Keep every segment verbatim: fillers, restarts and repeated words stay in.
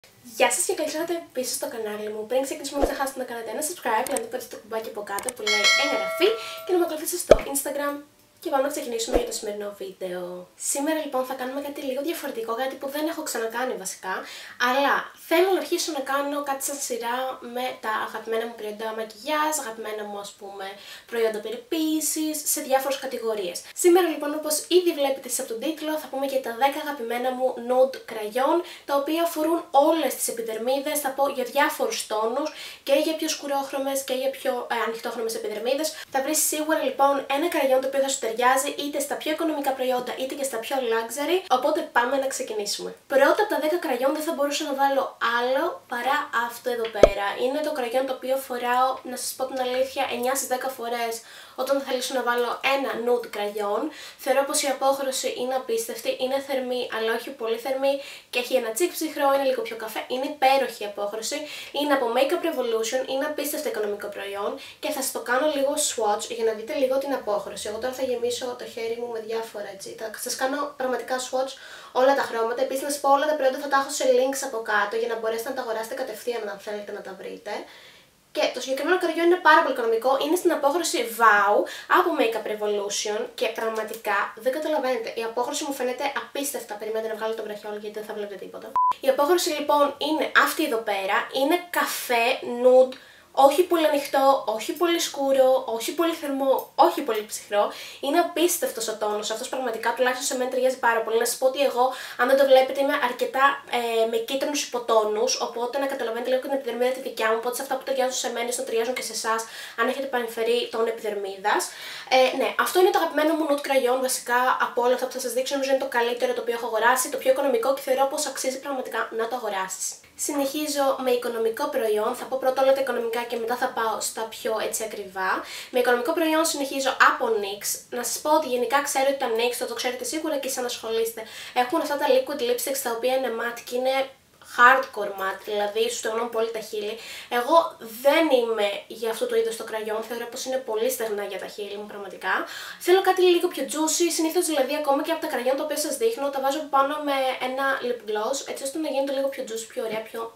Γεια σας και καλώς ήρθατε πίσω στο κανάλι μου. Πριν ξεκινήσουμε, μην ξεχάσετε να κάνετε ένα subscribe, να πατήσετε το κουμπάκι από κάτω που λέει εγγραφή και να με ακολουθήσετε στο Instagram. Και πάμε να ξεκινήσουμε για το σημερινό βίντεο. Σήμερα λοιπόν θα κάνουμε κάτι λίγο διαφορετικό, κάτι που δεν έχω ξανακάνει βασικά, αλλά θέλω να αρχίσω να κάνω κάτι σαν σειρά με τα αγαπημένα μου προϊόντα μακιγιάζ, αγαπημένα μου ας πούμε προϊόντα περιποίησης, σε διάφορες κατηγορίες. Σήμερα λοιπόν, όπως ήδη βλέπετε από τον τίτλο, θα πούμε για τα δέκα αγαπημένα μου nude κραγιόν, τα οποία αφορούν όλες τις επιδερμίδες, θα πω για διάφορους τόνους και για πιο σκουρόχρωμες και για πιο ε, ανοιχτόχρωμες επιδερμίδες. Θα βρεις σίγουρα λοιπόν ένα κραγιόν το οποίο θα σου ταιριάζει είτε στα πιο οικονομικά προϊόντα είτε και στα πιο luxury, οπότε πάμε να ξεκινήσουμε. Πρώτα από τα δέκα κραγιόν δεν θα μπορούσα να βάλω άλλο παρά αυτό εδώ πέρα. Είναι το κραγιόν το οποίο φοράω, να σας πω την αλήθεια, εννιά στις δέκα φορές όταν θα θελήσω να βάλω ένα nude κραγιόν. Θεωρώ πως η απόχρωση είναι απίστευτη, είναι θερμή αλλά όχι πολύ θερμή και έχει ένα τσικ ψυχρό, είναι λίγο πιο καφέ, είναι υπέροχη η απόχρωση, είναι από Makeup Revolution, είναι απίστευτο οικονομικό προϊόν και θα σας το κάνω λίγο swatch για να δείτε λίγο την απόχρωση. Εγώ τώρα θα γεμίσω το χέρι μου με διάφορα έτσι, θα σας κάνω πραγματικά swatch όλα τα χρώματα. Επίσης να σας πω όλα τα προϊόντα θα τα έχω σε links από κάτω για να μπορέσετε να τα αγοράσετε κατευθείαν αν θέλετε να τα βρείτε. Και το συγκεκριμένο κραγιόν είναι πάρα πολύ οικονομικό, είναι στην απόχρωση Wow από Makeup Revolution και πραγματικά δεν καταλαβαίνετε, η απόχρωση μου φαίνεται απίστευτα. Περιμένετε να βγάλω το βραχιόλ γιατί δεν θα βλέπετε τίποτα. Η απόχρωση λοιπόν είναι αυτή εδώ πέρα, είναι καφέ, nude, όχι πολύ ανοιχτό, όχι πολύ σκούρο, όχι πολύ θερμό, όχι πολύ ψυχρό. Είναι απίστευτος ο τόνος αυτός, πραγματικά τουλάχιστον σε μένα ταιριάζει πάρα πολύ. Να σας πω ότι εγώ, αν δεν το βλέπετε, είμαι αρκετά ε, με κίτρινους υποτόνους, οπότε να καταλαβαίνετε λίγο και την επιδερμίδα τη δικιά μου. Οπότε σε αυτά που ταιριάζουν σε μένα, να ταιριάζουν και σε εσάς, αν έχετε παρεμφερεί τόνο επιδερμίδας. Ε, ναι, αυτό είναι το αγαπημένο μου nude κραγιόν βασικά από όλα αυτά που θα σας δείξω. Νομίζω είναι το καλύτερο το οποίο έχω αγοράσει, το πιο οικονομικό και θεωρώ πως αξίζει πραγματικά να το αγοράσεις. Συνεχίζω με οικονομικό προϊόν, θα πω πρώτα όλα τα οικονομικά και μετά θα πάω στα πιο έτσι ακριβά. Με οικονομικό προϊόν συνεχίζω από νιξ. Να σας πω ότι γενικά ξέρω ότι τα νιξ, το, το ξέρετε σίγουρα και σαν ασχολείστε, έχουν αυτά τα liquid lipsticks τα οποία είναι matte και είναι hardcore matte, δηλαδή σου στεγνώνουν πολύ τα χείλη. Εγώ δεν είμαι για αυτό το είδος το κραγιόν, θεωρώ πως είναι πολύ στεγνά για τα χείλη μου πραγματικά. Θέλω κάτι λίγο πιο juicy, συνήθως δηλαδή ακόμα και από τα κραγιόν τα οποία σας δείχνω, τα βάζω πάνω με ένα lip gloss, έτσι ώστε να γίνεται λίγο πιο juicy, πιο ωραία, πιο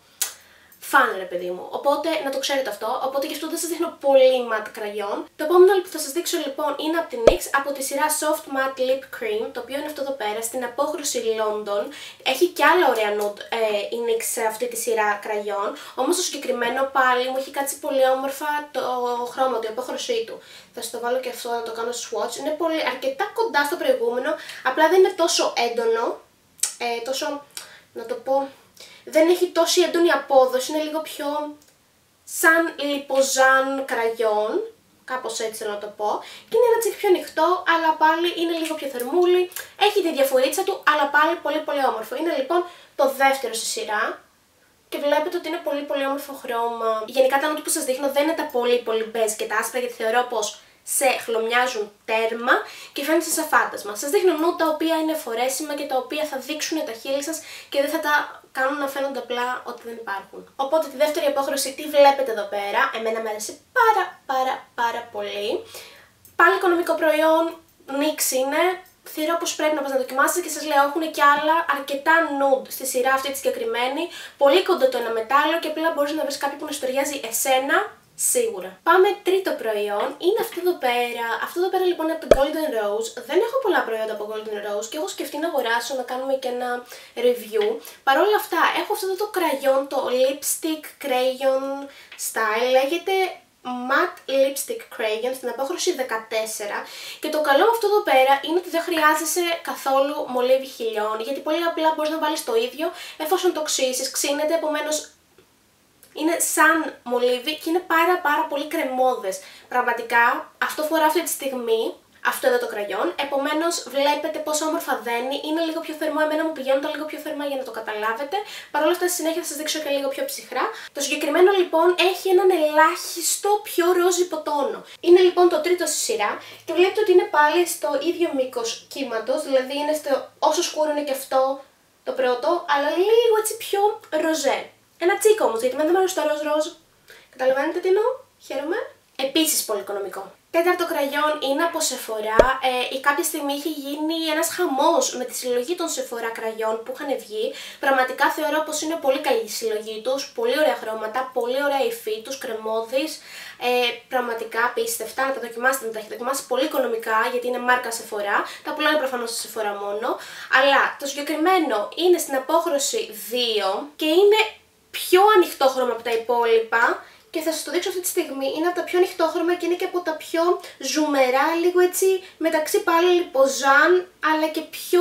φαν ρε παιδί μου. Οπότε να το ξέρετε αυτό. Οπότε γι' αυτό δεν σας δείχνω πολύ matte κραγιόν. Το επόμενο που θα σας δείξω λοιπόν είναι από την νιξ, από τη σειρά Soft Matte Lip Cream, το οποίο είναι αυτό εδώ πέρα, στην απόχρωση London. Έχει και άλλα ωραία nude ε, η νιξ σε αυτή τη σειρά κραγιόν. Όμως το συγκεκριμένο πάλι μου έχει κάτσει πολύ όμορφα το χρώμα του, η απόχρωσή του. Θα σας το βάλω και αυτό να το κάνω swatch. Είναι πολύ, αρκετά κοντά στο προηγούμενο, απλά δεν είναι τόσο έντονο, ε, τόσο, να το πω, δεν έχει τόση έντονη απόδοση, είναι λίγο πιο σαν λιποζάν κραγιόν, κάπως έτσι θέλω να το πω, και είναι ένα τσικ πιο ανοιχτό, αλλά πάλι είναι λίγο πιο θερμούλη, έχει τη διαφορίτσα του, αλλά πάλι πολύ πολύ όμορφο. Είναι λοιπόν το δεύτερο στη σειρά και βλέπετε ότι είναι πολύ πολύ όμορφο χρώμα. Γενικά τα νου που σας δείχνω δεν είναι τα πολύ πολύ μπέζ και τα άσπρα, γιατί θεωρώ πως σε χλωμιάζουν τέρμα και φαίνεται σαν φάντασμα. Σας δείχνω νου τα οποία είναι φορέσιμα και τα οποία θα δείξουν τα χείλη σας και δεν θα τα κάνουν να φαίνονται απλά ότι δεν υπάρχουν. Οπότε τη δεύτερη απόχρωση τι βλέπετε εδώ πέρα, εμένα μου άρεσε πάρα πάρα πάρα πολύ. Πάλι οικονομικό προϊόν, νιξ είναι. Θεωρώ πως πρέπει να πας να δοκιμάσετε και σας λέω έχουν και άλλα αρκετά nude στη σειρά αυτή τη συγκεκριμένη. Πολύ κοντό το ένα μετάλλο και απλά μπορείς να βρεις κάποιο που να σου ταιριάζει εσένα. Σίγουρα. Πάμε τρίτο προϊόν, είναι αυτό εδώ πέρα. Αυτό εδώ πέρα λοιπόν είναι από το Golden Rose. Δεν έχω πολλά προϊόντα από Golden Rose και έχω σκεφτεί να αγοράσω, να κάνουμε και ένα review. Παρ' όλα αυτά έχω αυτό εδώ το κραγιόν, το Lipstick Crayon Style, λέγεται Matte Lipstick Crayon στην απόχρωση δεκατέσσερα και το καλό με αυτό εδώ πέρα είναι ότι δεν χρειάζεσαι καθόλου μολύβι χιλιών, γιατί πολύ απλά μπορείς να βάλεις το ίδιο εφόσον το ξύσεις, ξύνεται, επομένως είναι σαν μολύβι και είναι πάρα πάρα πολύ κρεμώδες. Πραγματικά αυτό φοράω αυτή τη στιγμή, αυτό εδώ το κραγιόν, επομένως βλέπετε πόσο όμορφα δένει, είναι λίγο πιο θερμό, εμένα μου πηγαίνουν τα λίγο πιο θερμά για να το καταλάβετε. Παρ' όλα αυτά στη συνέχεια θα σας δείξω και λίγο πιο ψυχρά. Το συγκεκριμένο λοιπόν έχει έναν ελάχιστο πιο ροζ υποτόνο. Είναι λοιπόν το τρίτο στη σειρά και βλέπετε ότι είναι πάλι στο ίδιο μήκος κύματος, δηλαδή είναι στο όσο σκούρο είναι και αυτό το πρώτο, αλλά λίγο έτσι πιο ροζέ. Ένα τσίκο όμως, γιατί δεν μου αρέσει το ροζ ροζ. Καταλαβαίνετε τι εννοώ? Χαίρομαι. Επίσης πολύ οικονομικό. Τέταρτο κραγιόν είναι από Sephora. Ε, κάποια στιγμή είχε γίνει ένας χαμός με τη συλλογή των Sephora κραγιόν που είχαν βγει. Πραγματικά θεωρώ πως είναι πολύ καλή η συλλογή τους, πολύ ωραία χρώματα, πολύ ωραία υφή τους, κρεμώδης. Ε, πραγματικά απίστευτα, να τα δοκιμάσετε, να τα έχετε δοκιμάσει πολύ οικονομικά γιατί είναι μάρκα Sephora. Τα πουλάνε προφανώς στη Sephora μόνο. Αλλά το συγκεκριμένο είναι στην απόχρωση δύο και είναι πιο ανοιχτό χρώμα από τα υπόλοιπα. Και θα σας το δείξω αυτή τη στιγμή, είναι από τα πιο ανοιχτόχρωμα και είναι και από τα πιο ζουμερά, λίγο έτσι μεταξύ πάλι λιποζάν, αλλά και πιο...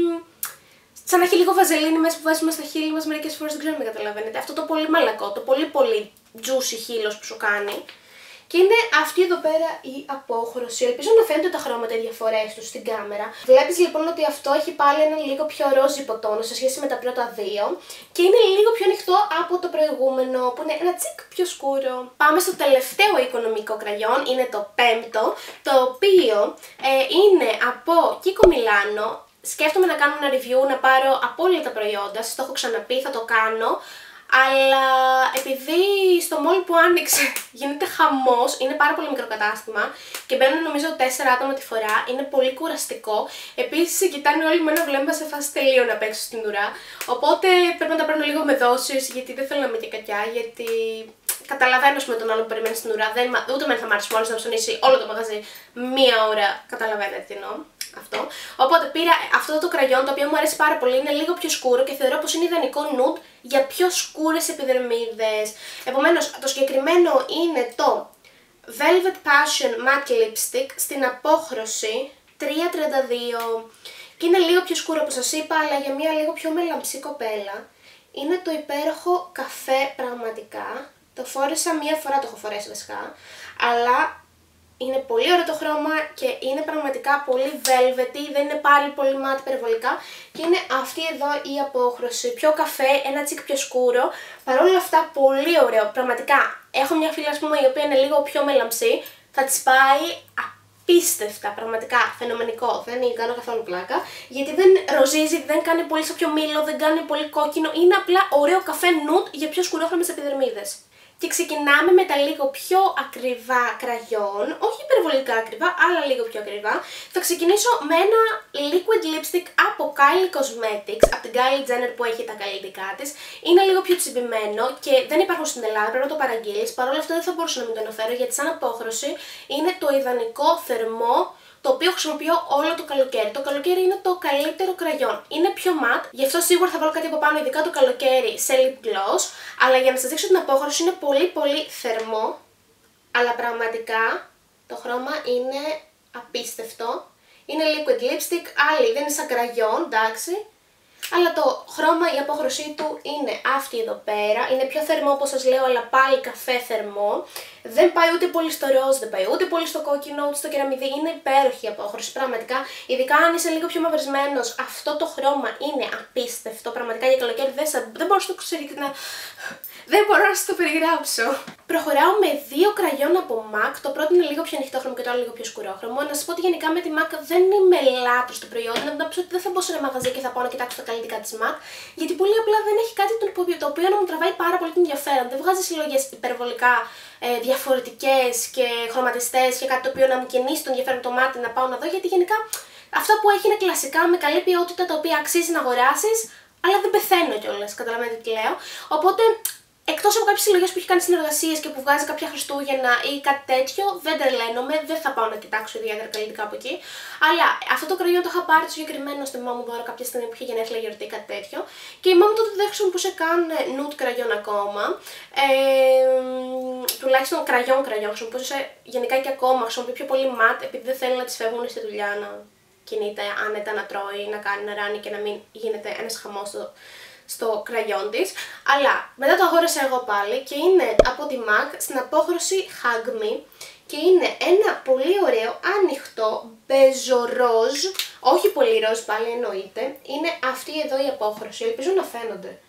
σαν να έχει λίγο βαζελίνη μέσα που βάζουμε στα χείλη μας μερικές φορές, δεν ξέρω αν με καταλαβαίνετε. Αυτό το πολύ μαλακό, το πολύ πολύ juicy χείλος που σου κάνει. Και είναι αυτή εδώ πέρα η απόχρωση. Ελπίζω να φαίνονται τα χρώματα, οι διαφορές τους στην κάμερα. Βλέπεις λοιπόν ότι αυτό έχει πάλι ένα λίγο πιο ρόζι υποτόνο σε σχέση με τα πρώτα δύο. Και είναι λίγο πιο ανοιχτό από το προηγούμενο που είναι ένα τσικ πιο σκούρο. Πάμε στο τελευταίο οικονομικό κραγιόν, είναι το πέμπτο, το οποίο ε, είναι από Kiko Milano. Σκέφτομαι να κάνω ένα review, να πάρω από όλα τα προϊόντα, σας το έχω ξαναπεί, θα το κάνω. Αλλά επειδή στο mall που άνοιξε γίνεται χαμός, είναι πάρα πολύ μικρό κατάστημα και μπαίνουν νομίζω τέσσερα άτομα τη φορά, είναι πολύ κουραστικό. Επίσης κοιτάνε όλοι με ένα βλέμμα σε φάση τελείω να παίξω στην ουρά. Οπότε πρέπει να τα παίρνω λίγο με δόσεις γιατί δεν θέλω να είμαι και κακιά, γιατί καταλαβαίνω με τον άλλο που περιμένει στην ουρά, δεν, ούτε με θα μ' άρεσε μόνος να ψωνίσει όλο το μαγαζί μία ώρα, καταλαβαίνετε τι εννοώ. Αυτό. Οπότε πήρα αυτό το κραγιόν το οποίο μου αρέσει πάρα πολύ, είναι λίγο πιο σκούρο και θεωρώ πως είναι ιδανικό nude για πιο σκούρες επιδερμίδες. Επομένως το συγκεκριμένο είναι το Velvet Passion Matte Lipstick στην απόχρωση τρία τριάντα δύο και είναι λίγο πιο σκούρο όπως σας είπα, αλλά για μια λίγο πιο μελαμψή κοπέλα. Είναι το υπέροχο καφέ πραγματικά, το φόρεσα μία φορά, το έχω φορέσει βασικά, αλλά είναι πολύ ωραίο το χρώμα και είναι πραγματικά πολύ velvety, δεν είναι πάλι πολύ matte υπερβολικά και είναι αυτή εδώ η απόχρωση, πιο καφέ, ένα τσικ πιο σκούρο, παρόλα αυτά πολύ ωραίο, πραγματικά. Έχω μια φίλη ας πούμε η οποία είναι λίγο πιο μελαμψή, θα της πάει απίστευτα, πραγματικά φαινομενικό, δεν κάνω καθόλου πλάκα, γιατί δεν ροζίζει, δεν κάνει πολύ στο πιο μήλο, δεν κάνει πολύ κόκκινο, είναι απλά ωραίο καφέ nude για πιο σκουρόχρωμες επιδερμίδες. Και ξεκινάμε με τα λίγο πιο ακριβά κραγιόν, όχι υπερβολικά ακριβά, αλλά λίγο πιο ακριβά. Θα ξεκινήσω με ένα liquid lipstick από Kylie Cosmetics, από την Kylie Jenner που έχει τα καλλιτικά της. Είναι λίγο πιο τσιμπημένο και δεν υπάρχουν στην Ελλάδα, πρέπει να το παραγγείλεις. Παρ' όλα αυτά δεν θα μπορούσα να μην το αναφέρω γιατί σαν απόχρωση είναι το ιδανικό θερμό, το οποίο χρησιμοποιώ όλο το καλοκαίρι. Το καλοκαίρι είναι το καλύτερο κραγιόν. Είναι πιο matte, γι' αυτό σίγουρα θα βάλω κάτι από πάνω, ειδικά το καλοκαίρι, σε lip gloss. Αλλά για να σας δείξω την απόχρωση είναι πολύ πολύ θερμό. Αλλά πραγματικά το χρώμα είναι απίστευτο. Είναι liquid lipstick, άλλη δεν είναι σαν κραγιόν, εντάξει. Αλλά το χρώμα, η απόχρωσή του είναι αυτή εδώ πέρα. Είναι πιο θερμό όπως σας λέω, αλλά πάλι καφέ θερμό. Δεν πάει ούτε πολύ στο ροζ, δεν πάει ούτε πολύ στο κόκκινο, ούτε στο κεραμιδί. Είναι υπέροχη η απόχρωση, πραγματικά. Ειδικά αν είσαι λίγο πιο μαυρισμένος, αυτό το χρώμα είναι απίστευτο. Πραγματικά για καλοκαίρι δεν, σα... δεν μπορώ να το να... Δεν μπορώ να σας το περιγράψω. Προχωράω με δύο κραγιόν από MAC. Το πρώτο είναι λίγο πιο ανοιχτόχρωμο και το άλλο λίγο πιο σκουρόχρωμο. Να σας πω ότι γενικά με τη MAC δεν είμαι λάτρος του προϊόντο. Να πω ότι δεν θα μπω σε ένα μαγαζί και θα πάω να κοιτάξω τα καλλιτικά της MAC. Γιατί πολύ απλά δεν έχει κάτι το οποίο να μου τραβάει πάρα πολύ την ενδιαφέρον. Δεν βγάζει συλλογές υπερβολικά ε, διαφορετικές και χρωματιστές και κάτι το οποίο να μου κινήσει το ενδιαφέρον το μάτι να πάω να δω. Γιατί γενικά αυτά που έχει είναι κλασικά με καλή ποιότητα τα οποία αξίζει να αγοράσεις. Αλλά δεν πεθαίνω κιόλας, καταλαβαίνετε τι λέω. Οπότε, εκτός από κάποιες συλλογές που έχει κάνει συνεργασίες και που βγάζει κάποια Χριστούγεννα ή κάτι τέτοιο, δεν τρελαίνομαι, δεν θα πάω να κοιτάξω ιδιαίτερα καλλιτικά από εκεί. Αλλά αυτό το κραγιόν το είχα πάρει το συγκεκριμένο στη μαμά μου δώρο κάποια στιγμή που είχε γενέθλια, γιορτή, κάτι τέτοιο. Και η μαμά μου τότε δεν χρησιμοποιούσε καν nude κραγιόν ακόμα. Ε, τουλάχιστον κραγιόν κραγιόν χρησιμοποιούσε γενικά και ακόμα, χρησιμοποιεί πιο πολύ matte επειδή δεν θέλει να τις φεύγουν στη δουλειά να κινείται άνετα, να τρώει, να κάνει να ράνει και να μην γίνεται ένας χαμός στο, στο κραγιόν της. Αλλά μετά το αγόρασα εγώ πάλι και είναι από τη MAC στην απόχρωση Hug Me και είναι ένα πολύ ωραίο ανοιχτό μπεζοροζ, όχι πολύ ροζ πάλι εννοείται, είναι αυτή εδώ η απόχρωση, ελπίζω να φαίνονται.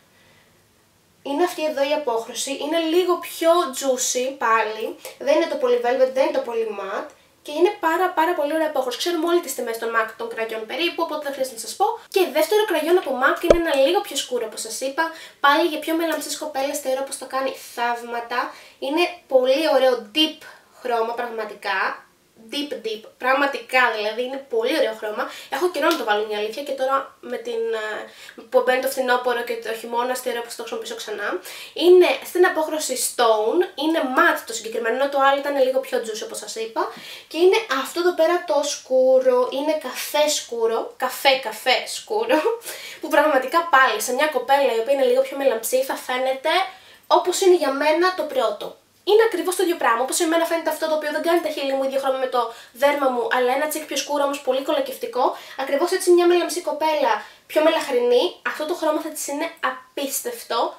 Είναι αυτή εδώ η απόχρωση, είναι λίγο πιο juicy πάλι, δεν είναι το πολύ velvet, δεν είναι το πολύ matte. Και είναι πάρα πάρα πολύ ωραία απόχρωση. Ξέρουμε όλοι τις τιμές των MAC των κραγιών περίπου, οπότε δεν χρειάζεται να σας πω. Και δεύτερο κραγιόν από MAC είναι ένα λίγο πιο σκούρο όπως σας είπα. Πάλι για πιο μελαμψές κοπέλες θεωρώ πως το κάνει θαύματα. Είναι πολύ ωραίο deep χρώμα πραγματικά. Deep deep, πραγματικά δηλαδή είναι πολύ ωραίο χρώμα. Έχω καιρό να το βάλω, η αλήθεια, και τώρα με την, που μπαίνει το φθινόπωρο και το χειμώνα θεωρώ πως το χρησιμοποιήσω ξανά. Είναι στην απόχρωση stone, είναι matte το συγκεκριμένο, ενώ το άλλο ήταν λίγο πιο juicy όπως σας είπα. Και είναι αυτό εδώ πέρα το σκούρο, είναι καφέ σκούρο, καφέ καφέ σκούρο, που πραγματικά πάλι σε μια κοπέλα η οποία είναι λίγο πιο μελαμψή θα φαίνεται όπως είναι για μένα το πρώτο. Είναι ακριβώς το ίδιο πράγμα, όπως εμένα φαίνεται αυτό το οποίο δεν κάνει τα χείλη μου ίδιο χρώμα με το δέρμα μου, αλλά ένα τσικ πιο σκούρο όμως πολύ κολακευτικό. Ακριβώς έτσι μια μελαμψή κοπέλα πιο μελαχρινή, αυτό το χρώμα θα της είναι απίστευτο.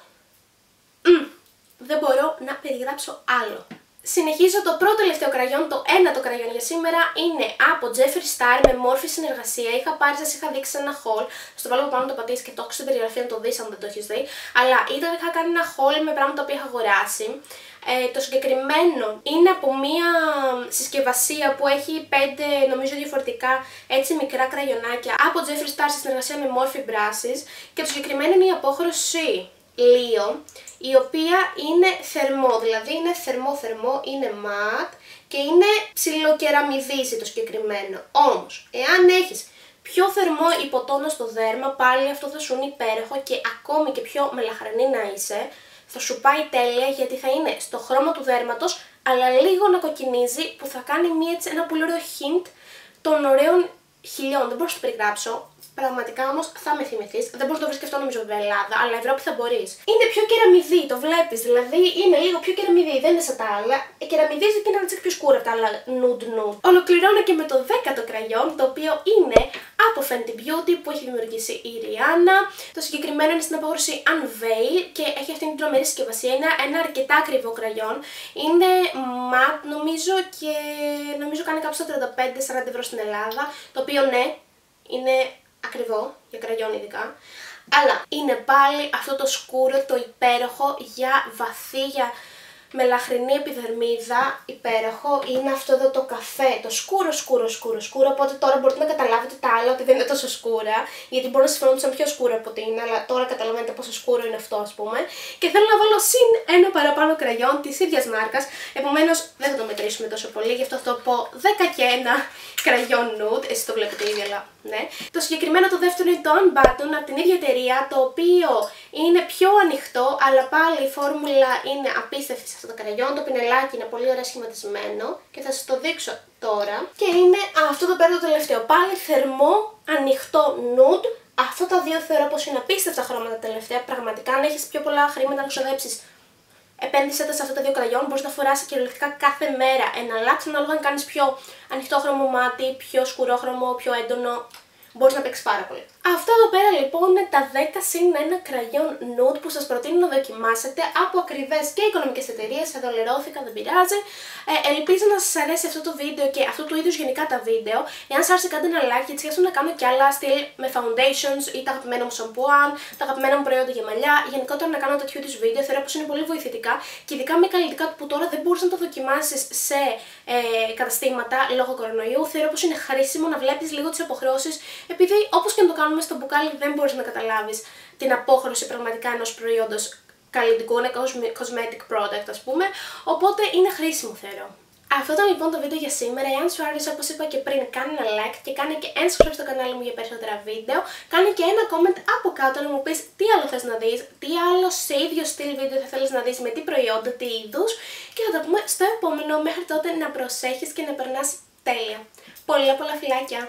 Mm, δεν μπορώ να περιγράψω άλλο. Συνεχίζω το πρώτο τελευταίο κραγιόν, το ένατο κραγιόν για σήμερα, είναι από Jeffree Star με Morphe συνεργασία. Είχα πάρει, σας είχα δείξει ένα haul, στο βάλω πάνω το πατήσεις και το έχω στην περιγραφή να το δεις αν δεν το έχεις δει. Αλλά ήταν, είχα κάνει ένα haul με πράγματα που είχα αγοράσει. Ε, το συγκεκριμένο είναι από μία συσκευασία που έχει πέντε νομίζω διαφορετικά έτσι μικρά κραγιονάκια από Jeffree Star σε συνεργασία με Morphe Brushes, και το συγκεκριμένο είναι η απόχρωση Leo, η οποία είναι θερμό, δηλαδή είναι θερμό-θερμό, είναι ματ και είναι ψιλοκεραμιδίζει το συγκεκριμένο. Όμως, εάν έχεις πιο θερμό υποτόνο στο δέρμα, πάλι αυτό θα σου είναι υπέροχο και ακόμη και πιο μελαχρινή να είσαι, θα σου πάει τέλεια γιατί θα είναι στο χρώμα του δέρματος, αλλά λίγο να κοκκινίζει, που θα κάνει μια, έτσι, ένα πολύ ωραίο hint των ωραίων χιλιών. Δεν μπορώ να το περιγράψω. Πραγματικά όμως θα με θυμηθείς. Δεν μπορείς να το βρεις και αυτό νομίζω βέβαια Ελλάδα, αλλά Ευρώπη θα μπορείς. Είναι πιο κεραμιδί, το βλέπεις. Δηλαδή είναι λίγο πιο κεραμιδί, δεν είναι σαν τα άλλα. Ε, κεραμιδίζει και είναι ένα τσικ πιο σκούρο από τα άλλα nude nude. Ολοκληρώνω και με το δέκατο κραγιόν, το οποίο είναι από Fenty Beauty που έχει δημιουργήσει η Rihanna. Το συγκεκριμένο είναι στην απόχρωση Unveil και έχει αυτή την τρομερή συσκευασία. Είναι ένα αρκετά ακριβό κραγιόν. Είναι matte νομίζω και νομίζω κάνει κάπου στα τριάντα πέντε με σαράντα ευρώ στην Ελλάδα. Το οποίο ναι, είναι ακριβό, για κραγιόν ειδικά, αλλά είναι πάλι αυτό το σκούρο, το υπέροχο για βαθύ, για μελαχρινή επιδερμίδα, υπέροχο. Είναι αυτό εδώ το καφέ, το σκούρο, σκούρο, σκούρο, σκούρο, οπότε τώρα μπορείτε να καταλάβετε τα άλλα ότι δεν είναι τόσο σκούρα, γιατί μπορεί να σας φαινόντουσαν πιο σκούρο από ότι είναι, αλλά τώρα καταλαβαίνετε πόσο σκούρο είναι αυτό, ας πούμε. Και θέλω να βάλω συν ένα παραπάνω κραγιόν της ίδιας μάρκας, επομένως δεν θα το μετρήσουμε τόσο πολύ, γι' αυτό θα το πω δέκα και ένα κραγιόν nude, εσείς το βλέπετε ήδη, αλλά ναι. Το συγκεκριμένο το δεύτερο είναι το Unbutton από την ίδια εταιρεία, το οποίο είναι πιο ανοιχτό, αλλά πάλι η φόρμουλα είναι απίστευτη σε αυτό το κραγιόν. Το πινελάκι είναι πολύ ωραία σχηματισμένο και θα σας το δείξω τώρα. Και είναι αυτό το πέρα το τελευταίο, πάλι θερμό, ανοιχτό nude. Αυτά τα δύο θεωρώ πως είναι απίστευτα χρώματα τελευταία. Πραγματικά, αν έχεις πιο πολλά χρήματα να ξοδέψεις, επένδυσέ τα σε αυτά τα δύο κραγιόν. Μπορείς να φοράσεις κυριολεκτικά κάθε μέρα ένα αλλάξ, ανάλογα αν κάνεις πιο ανοιχτόχρωμο μάτι, πιο σκουρόχρωμο, πιο έντονο. Μπορείς να παίξεις πάρα πολύ. Αυτό εδώ πέρα λοιπόν είναι τα δέκα συν ένα κραγιόν nude που σας προτείνω να δοκιμάσετε από ακριβές και οικονομικές εταιρείες. Εδώ λερώθηκα, δεν πειράζει. Ε, ελπίζω να σας αρέσει αυτό το βίντεο και αυτού του είδους γενικά τα βίντεο. Εάν σας άρεσε, κάντε ένα like, γιατί σκέφτομαι να κάνω κι άλλα στυλ με foundations ή τα αγαπημένα μου σαμπουάν, τα αγαπημένα μου προϊόντα για μαλλιά. Γενικότερα να κάνω τέτοιου είδους βίντεο θεωρώ πως είναι πολύ βοηθητικά και ειδικά με καλλιτικά που τώρα δεν μπορείς να το δοκιμάσεις σε ε, καταστήματα λόγω κορονοϊού. Θεωρώ πως είναι χρήσιμο να βλέπεις λίγο τις αποχρώσεις, επειδή όπως και να το κάνουμε στο μπουκάλι δεν μπορείς να καταλάβεις την απόχρωση πραγματικά ενός προϊόντος καλλιτικού, είναι cosmetic product ας πούμε, οπότε είναι χρήσιμο θεωρώ. Αυτό ήταν λοιπόν το βίντεο για σήμερα. Εάν σου άρεσε, όπως είπα και πριν, κάνε ένα like και κάνε και ένα subscribe στο κανάλι μου για περισσότερα βίντεο. Κάνε και ένα comment από κάτω να μου πεις τι άλλο θες να δεις, τι άλλο σε ίδιο στυλ βίντεο θα θέλεις να δεις, με τι προϊόντα, τι είδους, και θα τα πούμε στο επόμενο. Μέχρι τότε να προσέχεις και να περνάς τέλεια. Πολλά πολλά φιλάκια!